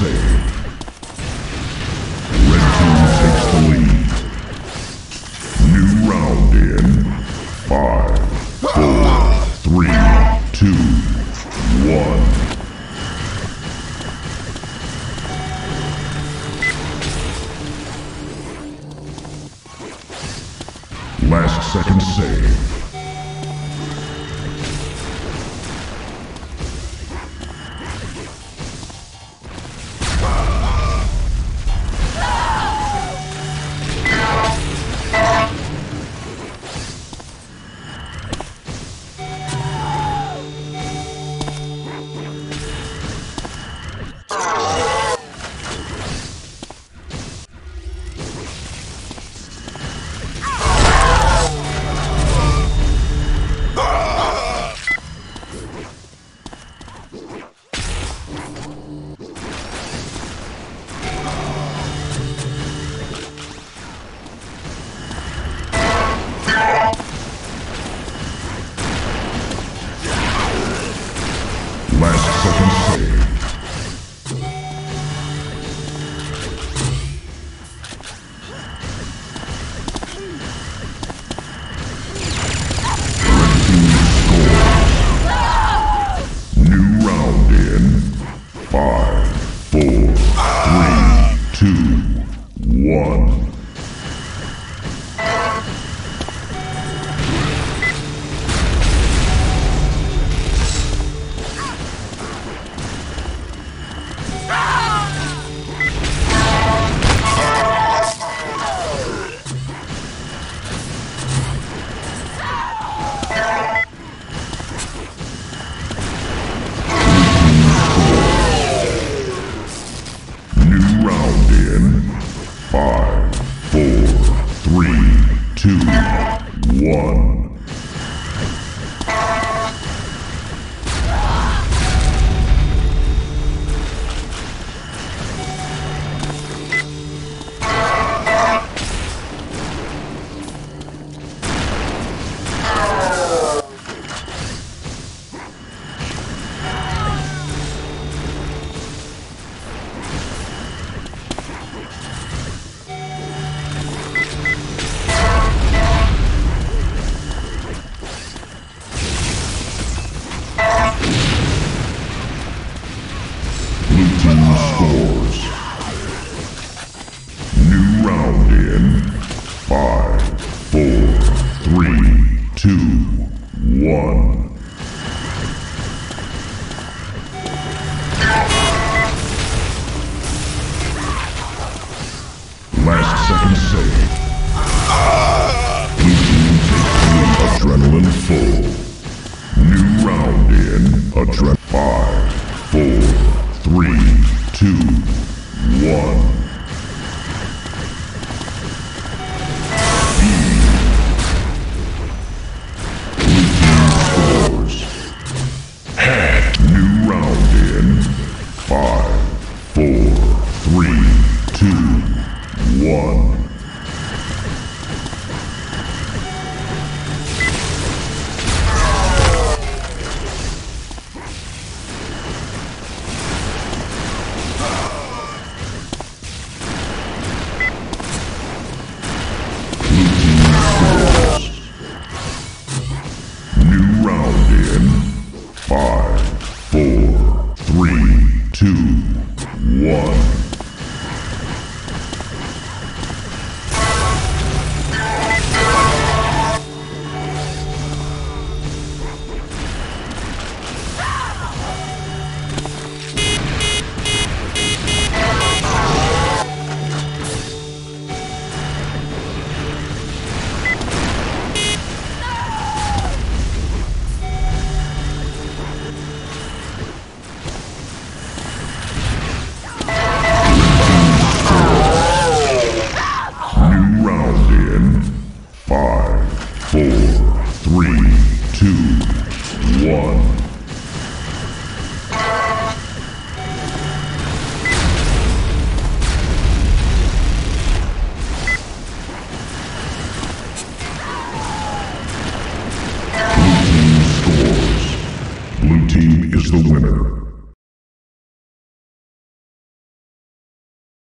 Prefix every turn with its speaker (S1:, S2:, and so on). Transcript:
S1: save. Red team takes the lead. New round in 5, 4, 3, 2, 1. Last second save. Last second save. Red team scores. New round in 5, 4, 3, 2, 1. Round in 5, 4, 3, 2, 1. Scores. New round in 5, 4, 3, 2, 1. Last second save. Blue team takes the lead. Adrenaline full. New round in 5, 4, 3, 2, 1. Blue team scores. New round in 5, 4, 3, 2, 1. Round in 5, 4, 3, 2, 1. Blue team is the winner.